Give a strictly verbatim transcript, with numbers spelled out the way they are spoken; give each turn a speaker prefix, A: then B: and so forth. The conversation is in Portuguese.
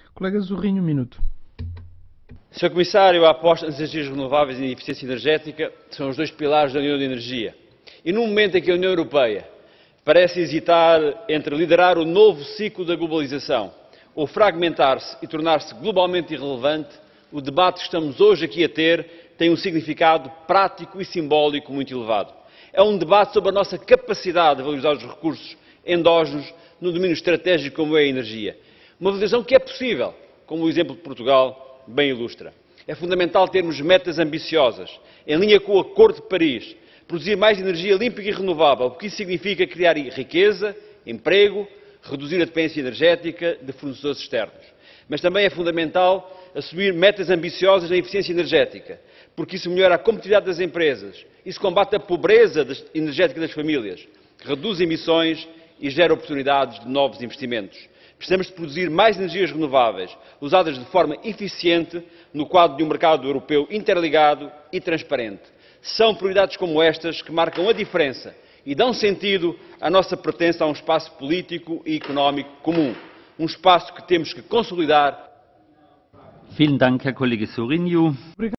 A: Colega Zorrinho, um minuto.
B: senhor Comissário, a aposta nas energias renováveis e na eficiência energética são os dois pilares da União de Energia. E num momento em que a União Europeia parece hesitar entre liderar o novo ciclo da globalização ou fragmentar-se e tornar-se globalmente irrelevante, o debate que estamos hoje aqui a ter tem um significado prático e simbólico muito elevado. É um debate sobre a nossa capacidade de valorizar os recursos endógenos no domínio estratégico como é a energia. Uma valorização que é possível, como o exemplo de Portugal bem ilustra. É fundamental termos metas ambiciosas, em linha com o Acordo de Paris, produzir mais energia limpa e renovável, porque isso significa criar riqueza, emprego, reduzir a dependência energética de fornecedores externos. Mas também é fundamental assumir metas ambiciosas na eficiência energética, porque isso melhora a competitividade das empresas, isso combate a pobreza energética das famílias, reduz emissões e gera oportunidades de novos investimentos. Precisamos de produzir mais energias renováveis, usadas de forma eficiente no quadro de um mercado europeu interligado e transparente. São prioridades como estas que marcam a diferença e dão sentido à nossa pertença a um espaço político e económico comum. Um espaço que temos que consolidar.
C: Vielen Dank, Herr Kollege Zorrinho.